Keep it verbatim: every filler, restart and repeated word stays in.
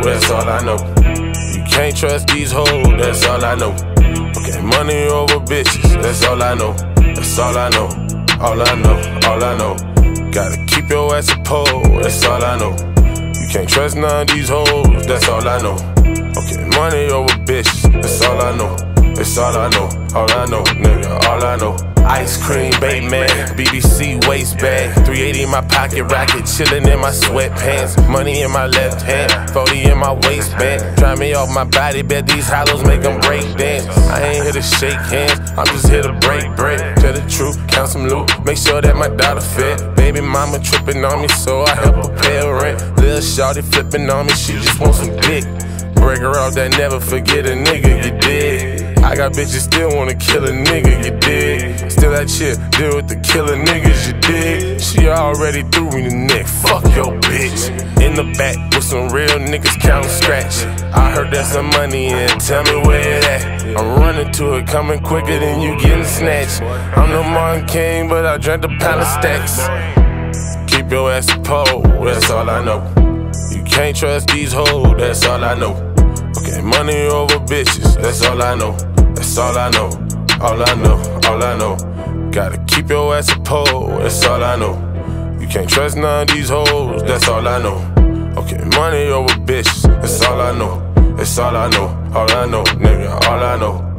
that's all I know. You can't trust these hoes, that's all I know. Okay, money over bitches, that's all I know. That's all I know, all I know, all I know. Gotta keep your ass a pole, that's all I know. You can't trust none of these hoes, that's all I know. Okay, money over bitches, that's all I know. That's all I know, all I know, nigga, all I know. Ice cream, bait man, B B C waist bag, three eighty in my pocket, racket, chillin' in my sweatpants. Money in my left hand, forty in my waistband. Try me off my body, bet these hollows make them break dance. I ain't here to shake hands, I'm just here to break bread. Tell the truth, count some loot, make sure that my daughter fed. Baby mama trippin' on me, so I help her pay her rent. Lil' shawty flippin' on me, she just want some dick. Break her off that never forget a nigga, you dig? I got bitches still wanna kill a nigga, you dig? Still that shit, deal with the killer niggas, you dig? She already threw me the neck, fuck your bitch. In the back with some real niggas counting scratch. I heard there's some money in, tell me where it at. I'm running to it, coming quicker than you getting snatched. I'm no Martin King, but I drank the palace stacks. Keep your ass a pole, that's all I know. You can't trust these hoes, that's all I know. Okay, money over bitches, that's all I know. That's all I know, all I know, all I know. Gotta keep your ass a pole, that's all I know. You can't trust none of these hoes, that's all I know. Okay, money over bitches, that's all I know. That's all I know, all I know, nigga, all I know.